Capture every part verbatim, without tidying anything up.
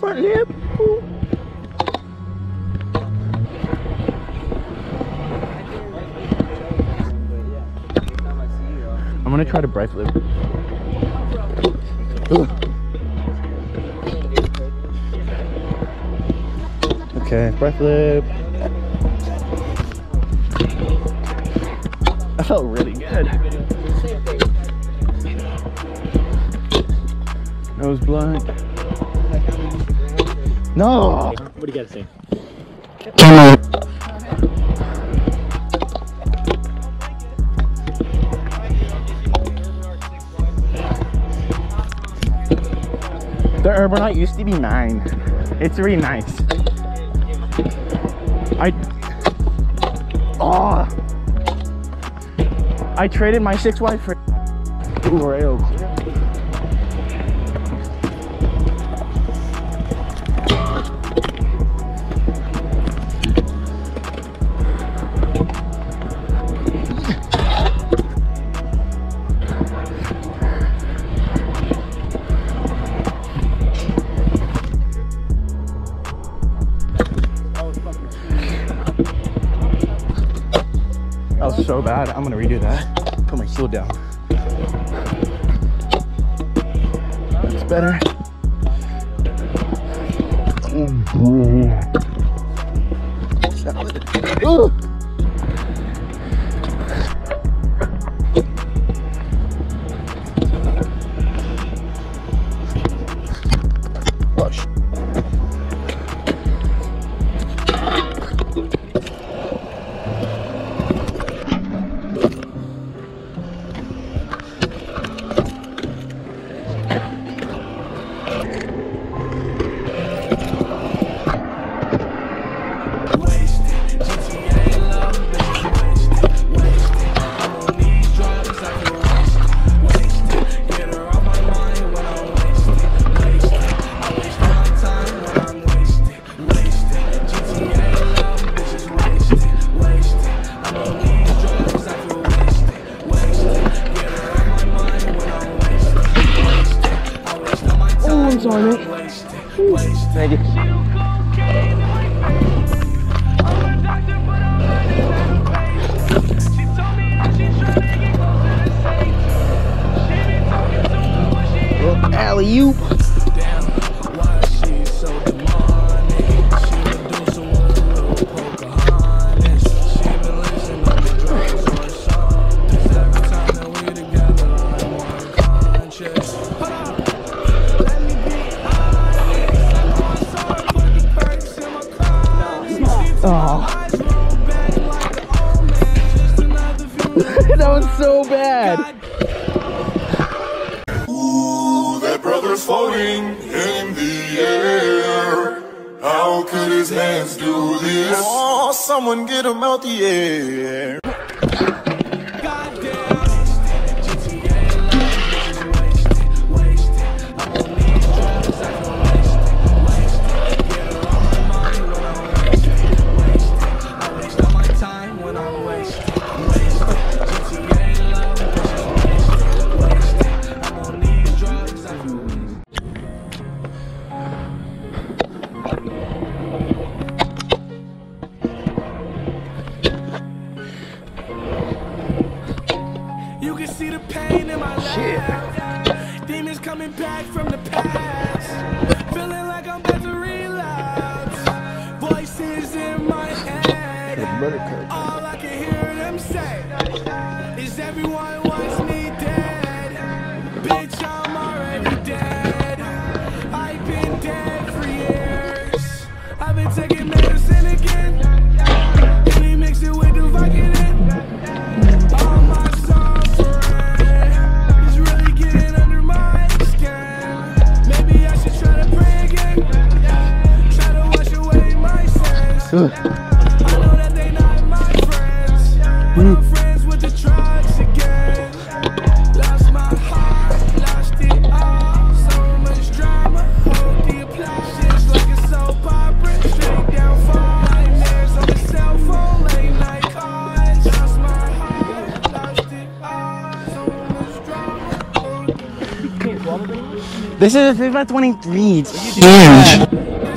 front lip. Ooh. I'm gonna try to bright flip. Ugh. Okay, bright flip. That felt really good. Nose blunt. No! What do you gotta say? The Urbanite used to be mine. It's really nice. I... Oh! I traded my six Y for Oreo. That was so bad. I'm gonna redo that. Put my heel down. It's better. Ooh. Oh, sh Sorry, mate. Thank you. Alley-oop. Oh. That was so bad. Ooh, that brother's floating in the air. How could his hands do this? Oh, someone get him out the air. You can see the pain in my life. Demons coming back from the past. Feeling like I'm about to relapse. Voices in my head. All I can hear them say is everyone wants me dead. Bitch, I'm already dead. I've been dead for years. I've been taking medicine again. And he mix it with the Vicodin. All my suffering is really getting under my skin. This is FIFA twenty-three. It's huge.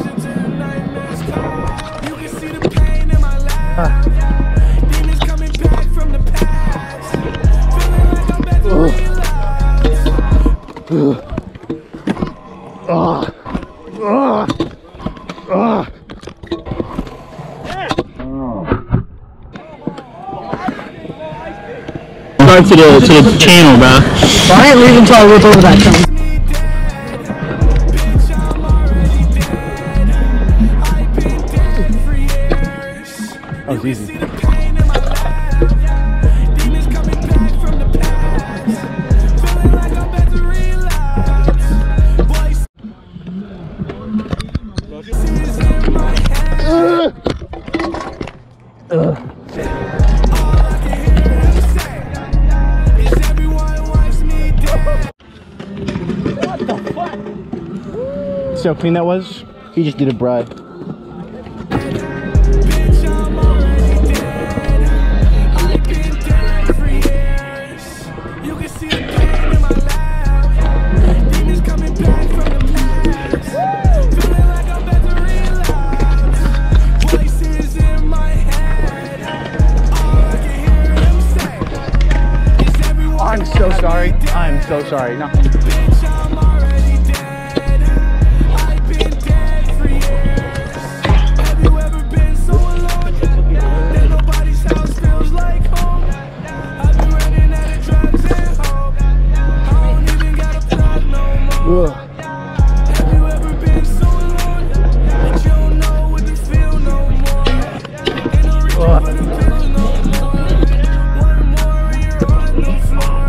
Demons coming back from the past. Feeling like I'm back to realize. Ugh. Ugh. Ugh. Subscribe to the to the channel, bro. I ain't leaving until I rip over that channel. Bitch, I'm already dead. I've been dead for years. That was easy. See the pain in my life. Demons coming back from the past. Feeling like I'm back to relapse. Voices in my head. Ugh. All I can hear them say is everyone wants me dead. See how clean that was? He just did a bribe. Bitch, I'm already dead. I've been dead for years. You can see the pain in my laugh. Demons coming back from the past. Feeling like I'm back to relapse. Voices in my head. All I can hear them say is everyone I'm so sorry. I'm so sorry. No. Bitch, I'm already dead. I've been dead for years. Have you ever been so alone that nobody's house feels like home? I've been running out of drugs and hope. I don't even got a plug no more. Ugh. Have you ever been so alone that you don't know what to feel no more? Ain't no reason for the pills no more. One more and you're on the floor.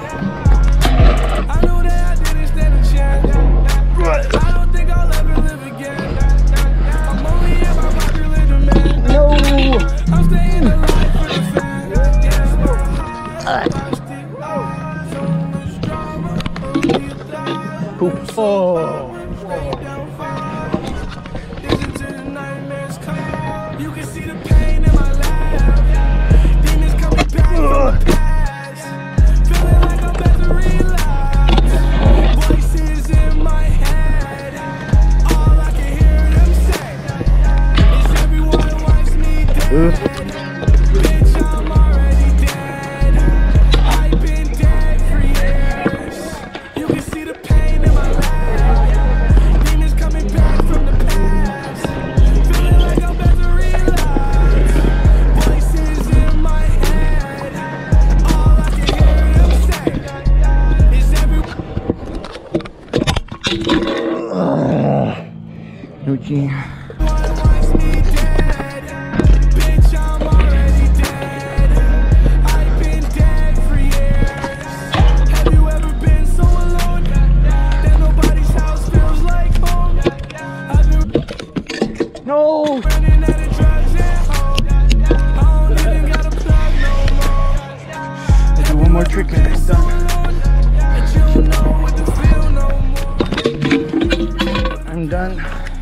I know that I didn't stand a chance. I don't think I'll ever live again. I'm only in my popular demand. No. I'm staying alive for the fans. Yeah, it's not hard. So much drama. Poop. Oh. Listen to the nightmares come. You can see the pain in my laugh. Demons coming back from the past. Feeling like I'm back to relapse. Voices in my head. All I can hear them say is everyone wants me dead. Bitch, I'm already dead. I've been dead for years. You can see the pain in my laugh. Demons coming back from the past. Feeling like I'm back to relapse. Voices in my head. All I can hear them say is everyone. Nucci. wants me dead. Bitch, I'm already dead. I've been dead for years. Have you ever been so alone that nobody's house feels like home? I've been No. running out of drugs and hope. I don't even got a plug no more. Do one more trick and it's done. That you don't know what to feel no more. I'm done.